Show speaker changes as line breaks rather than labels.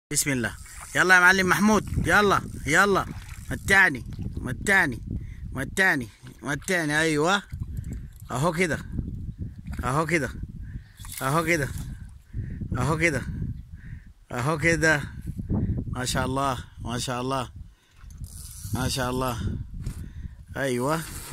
بسم الله. يلا يا معلم محمود، يلا يلا. متعني متعني متعني متعني. ايوه، اهو كده اهو كده اهو كده اهو كده اهو كده. ما شاء الله ما شاء الله ما شاء الله. ايوه.